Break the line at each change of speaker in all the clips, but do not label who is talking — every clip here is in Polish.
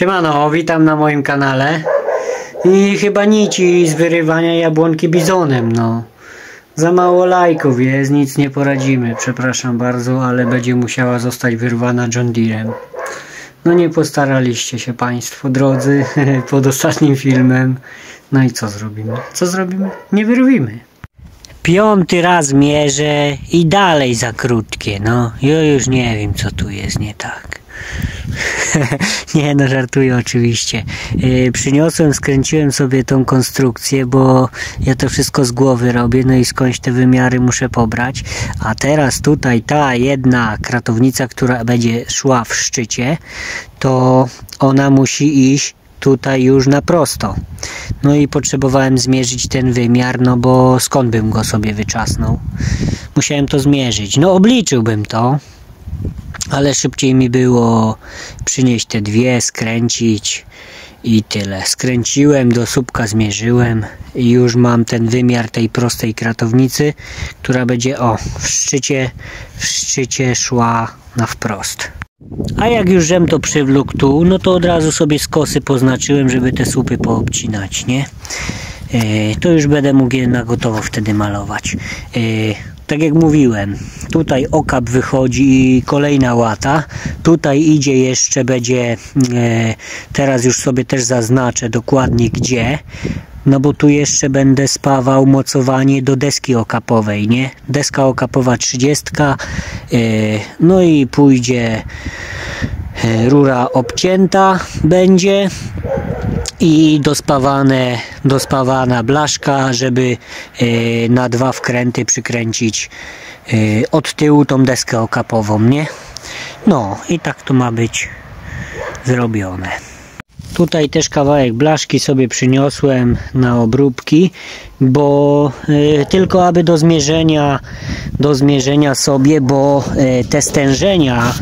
Siemano, witam na moim kanale. I chyba nici z wyrywania jabłonki bizonem, no. Za mało lajków jest, nic nie poradzimy, przepraszam bardzo, ale będzie musiała zostać wyrwana John Deerem. No nie postaraliście się Państwo, drodzy, pod ostatnim filmem. No i co zrobimy? Co zrobimy? Nie wyrwimy. 5. raz mierzę i dalej za krótkie, no. Ja już nie wiem, co tu jest nie tak. Nie, no żartuję oczywiście. Przyniosłem, skręciłem sobie tą konstrukcję, bo ja to wszystko z głowy robię, no i skądś te wymiary muszę pobrać. A teraz tutaj ta jedna kratownica, która będzie szła w szczycie, to ona musi iść tutaj już na prosto. No i potrzebowałem zmierzyć ten wymiar, no bo skąd bym go sobie wyczasnął? Musiałem to zmierzyć. No obliczyłbym to, ale szybciej mi było przynieść te dwie, skręcić i tyle. Skręciłem, do słupka zmierzyłem i już mam ten wymiar tej prostej kratownicy, która będzie w szczycie szła na wprost. A jak już żem to przywlókł tu, no to od razu sobie skosy poznaczyłem, żeby te słupy poobcinać, nie? To już będę mógł je na gotowo wtedy malować. Tak jak mówiłem, tutaj okap wychodzi i kolejna łata. Tutaj idzie jeszcze, będzie, teraz już sobie też zaznaczę dokładnie gdzie. No bo tu jeszcze będę spawał mocowanie do deski okapowej, nie? Deska okapowa 30, no i pójdzie rura obcięta będzie i dospawana blaszka, żeby na 2 wkręty przykręcić od tyłu tą deskę okapową, nie? No i tak to ma być zrobione. Tutaj też kawałek blaszki sobie przyniosłem na obróbki, bo tylko aby do zmierzenia sobie, bo te stężenia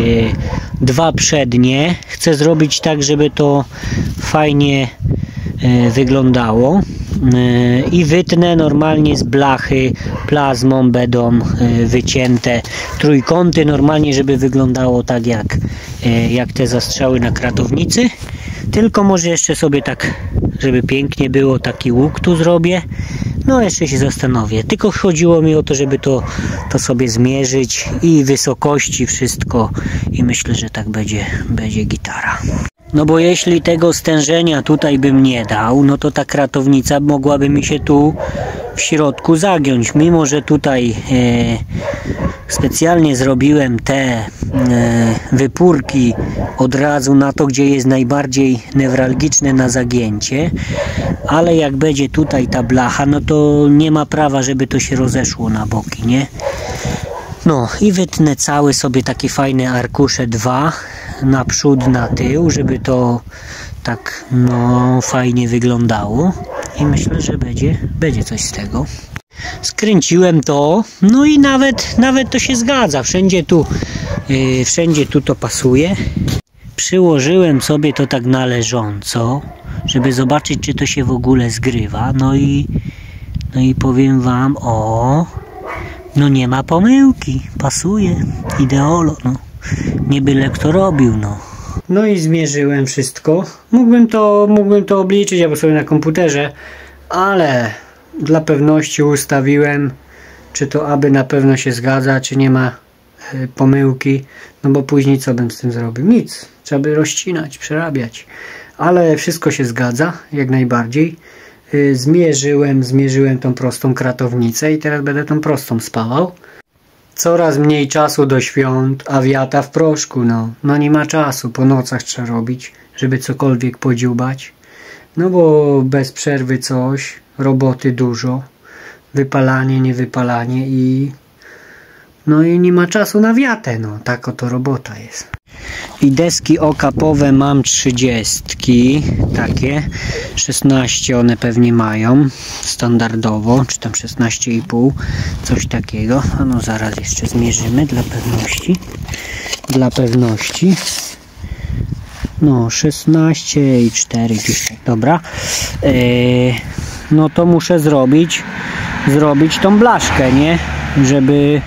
2 przednie chcę zrobić tak, żeby to fajnie wyglądało i wytnę normalnie z blachy, plazmą będą wycięte trójkąty normalnie, żeby wyglądało tak jak te zastrzały na kratownicy. Tylko może jeszcze sobie tak, żeby pięknie było, taki łuk tu zrobię. No jeszcze się zastanowię. Tylko chodziło mi o to, żeby to sobie zmierzyć i wysokości wszystko. I myślę, że tak będzie gitara. No bo jeśli tego stężenia tutaj bym nie dał, no to ta kratownica mogłaby mi się tu w środku zagiąć. Mimo że tutaj specjalnie zrobiłem te wypórki od razu na to, gdzie jest najbardziej newralgiczne na zagięcie, ale jak będzie tutaj ta blacha, no to nie ma prawa, żeby to się rozeszło na boki, nie? No i wytnę cały sobie takie fajne arkusze 2 na przód, na tył, żeby to tak no fajnie wyglądało i myślę, że będzie coś z tego. Skręciłem to, no i nawet to się zgadza, wszędzie tu to pasuje. Przyłożyłem sobie to tak należąco, żeby zobaczyć, czy to się w ogóle zgrywa, no i powiem wam, no nie ma pomyłki, pasuje, ideolo, no. Nie byle kto robił, no. No i zmierzyłem wszystko. Mógłbym to obliczyć albo sobie na komputerze, ale dla pewności ustawiłem, czy to aby na pewno się zgadza, czy nie ma pomyłki, no bo później co bym z tym zrobił? Nic. Trzeba by rozcinać, przerabiać. Ale wszystko się zgadza, jak najbardziej. Zmierzyłem tą prostą kratownicę i teraz będę tą prostą spawał. Coraz mniej czasu do świąt, a wiata w proszku, no nie ma czasu, po nocach trzeba robić, żeby cokolwiek podziubać. No bo bez przerwy coś, roboty dużo, wypalanie, niewypalanie i nie ma czasu na wiatę, no tak oto robota jest. I deski okapowe mam 30, takie 16 one pewnie mają standardowo, czy tam 16,5, coś takiego. A no zaraz jeszcze zmierzymy dla pewności. No 16,4 gdzieś tak, dobra. No to muszę zrobić tą blaszkę, nie? Żeby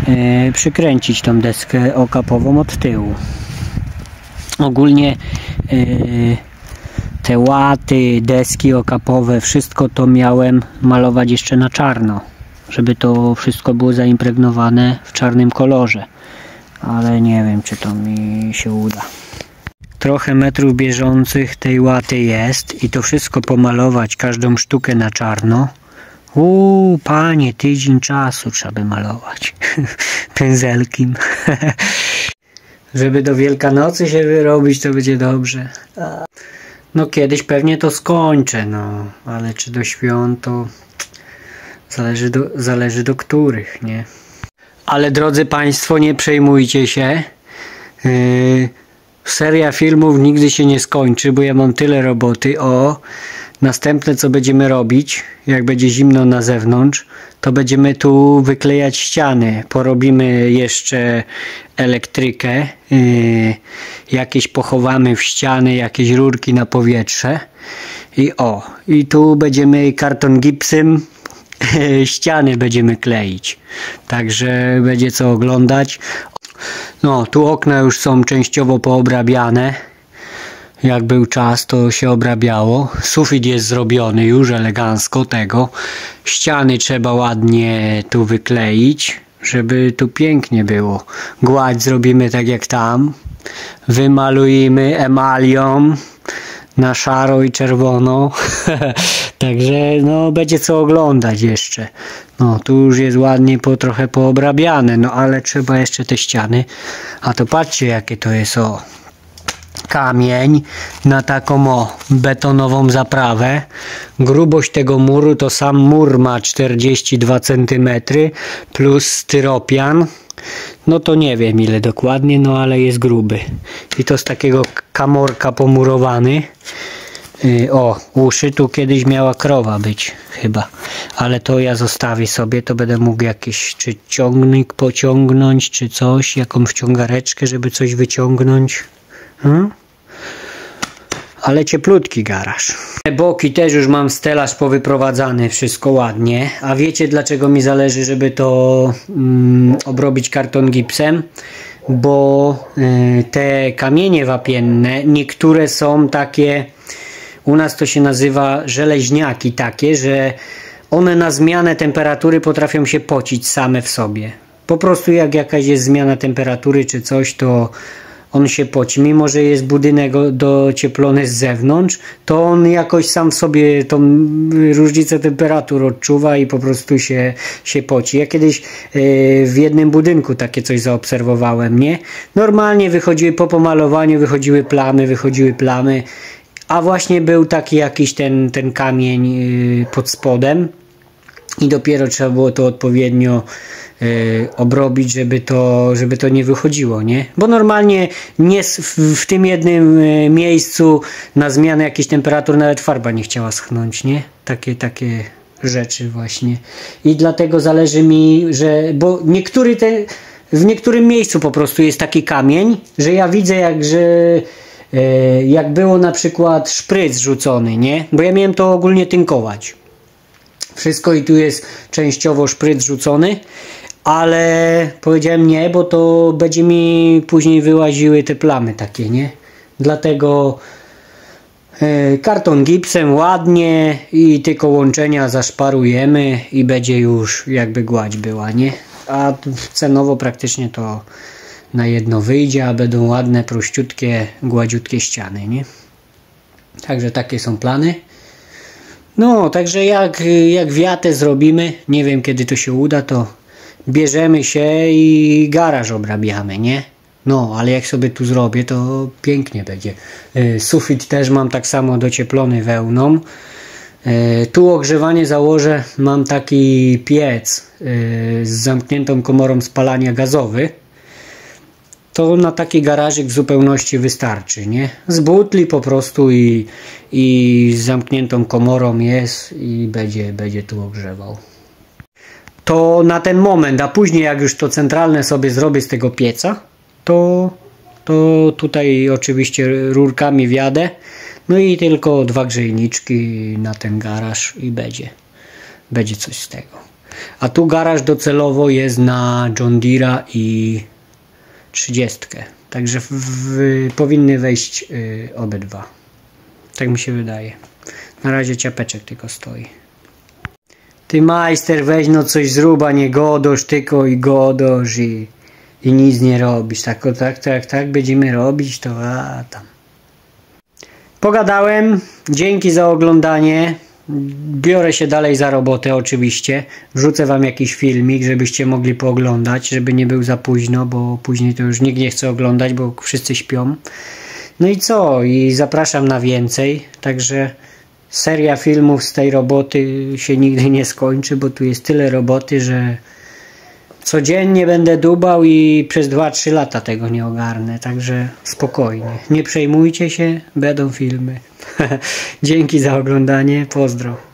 przykręcić tą deskę okapową od tyłu. Ogólnie te łaty, deski okapowe, wszystko to miałem malować jeszcze na czarno, żeby to wszystko było zaimpregnowane w czarnym kolorze, ale nie wiem, czy to mi się uda. Trochę metrów bieżących tej łaty jest i to wszystko pomalować, każdą sztukę na czarno. Panie, tydzień czasu trzeba by malować pędzelkiem. Żeby do Wielkanocy się wyrobić, to będzie dobrze. No kiedyś pewnie to skończę, no, ale czy do świąt, to zależy do których, nie? Ale drodzy Państwo, nie przejmujcie się. Seria filmów nigdy się nie skończy, bo ja mam tyle roboty. Następne co będziemy robić, jak będzie zimno na zewnątrz, to będziemy tu wyklejać ściany. Porobimy jeszcze elektrykę, jakieś pochowamy w ściany, jakieś rurki na powietrze. I tu będziemy karton gipsem ściany będziemy kleić. Także będzie co oglądać. No, tu okna już są częściowo poobrabiane. Jak był czas, to się obrabiało. Sufit jest zrobiony już elegancko tego. Ściany trzeba ładnie tu wykleić, żeby tu pięknie było. Gładź zrobimy tak jak tam. Wymalujemy emalią na szaro i czerwono. Także no będzie co oglądać jeszcze. No tu już jest ładnie trochę poobrabiane, no ale trzeba jeszcze te ściany. A to patrzcie jakie to jest kamień na taką betonową zaprawę. Grubość tego muru to sam mur ma 42 cm plus styropian. No to nie wiem ile dokładnie, no ale jest gruby. I to z takiego kamorka pomurowany. Uszy tu kiedyś miała krowa być chyba, ale to ja zostawię sobie, to będę mógł jakiś czy ciągnik pociągnąć, czy coś, jakąś wciągareczkę, żeby coś wyciągnąć. Ale cieplutki garaż. Boki też już mam stelaż powyprowadzany, wszystko ładnie. A wiecie dlaczego mi zależy, żeby to obrobić karton gipsem? Bo te kamienie wapienne, niektóre są takie, u nas to się nazywa żeleźniaki takie, że one na zmianę temperatury potrafią się pocić same w sobie. Po prostu jak jakaś jest zmiana temperatury czy coś, to on się poci. Mimo że jest budynek docieplony z zewnątrz, to on jakoś sam w sobie tą różnicę temperatur odczuwa i po prostu się poci. Ja kiedyś w jednym budynku takie coś zaobserwowałem, nie? Normalnie wychodziły po pomalowaniu, wychodziły plamy, a właśnie był taki jakiś ten kamień pod spodem i dopiero trzeba było to odpowiednio obrobić, żeby to nie wychodziło, nie? Bo normalnie nie w tym jednym miejscu na zmianę jakichś temperatur nawet farba nie chciała schnąć, nie? Takie rzeczy właśnie. I dlatego zależy mi, bo w niektórym miejscu po prostu jest taki kamień, że ja widzę jak było na przykład szpryc rzucony, nie? Bo ja miałem to ogólnie tynkować. Wszystko i tu jest częściowo szpryc rzucony, ale powiedziałem nie, bo to będzie mi później wyłaziły te plamy takie, nie? Dlatego karton gipsem ładnie i tylko łączenia zaszparujemy i będzie już jakby gładź była, nie? A cenowo praktycznie to na jedno wyjdzie, a będą ładne, prościutkie, gładziutkie ściany, nie? Także takie są plany. No, także jak wiatę zrobimy, nie wiem kiedy to się uda, to bierzemy się i garaż obrabiamy, nie? No, ale jak sobie tu zrobię, to pięknie będzie. Sufit też mam tak samo docieplony wełną. Tu ogrzewanie założę, mam taki piec z zamkniętą komorą spalania gazowy. To na taki garażyk w zupełności wystarczy, nie? Z butli po prostu i z zamkniętą komorą jest i będzie tu ogrzewał. To na ten moment, a później jak już to centralne sobie zrobię z tego pieca, to tutaj oczywiście rurkami wjadę, no i tylko 2 grzejniczki na ten garaż i będzie coś z tego. A tu garaż docelowo jest na John Deere'a i 30. Także powinny wejść obydwa. Tak mi się wydaje. Na razie ciapeczek tylko stoi. Ty majster, weź no coś zrób, a nie godosz tylko i godosz i nic nie robisz. Tak będziemy robić, to tam. Pogadałem. Dzięki za oglądanie. Biorę się dalej za robotę oczywiście. Wrzucę wam jakiś filmik, żebyście mogli pooglądać, żeby nie był za późno, bo później to już nikt nie chce oglądać, bo wszyscy śpią. No i co? I zapraszam na więcej. Także seria filmów z tej roboty się nigdy nie skończy, bo tu jest tyle roboty, że codziennie będę dubał i przez 2-3 lata tego nie ogarnę. Także spokojnie. Nie przejmujcie się, będą filmy. Dzięki za oglądanie. Pozdro.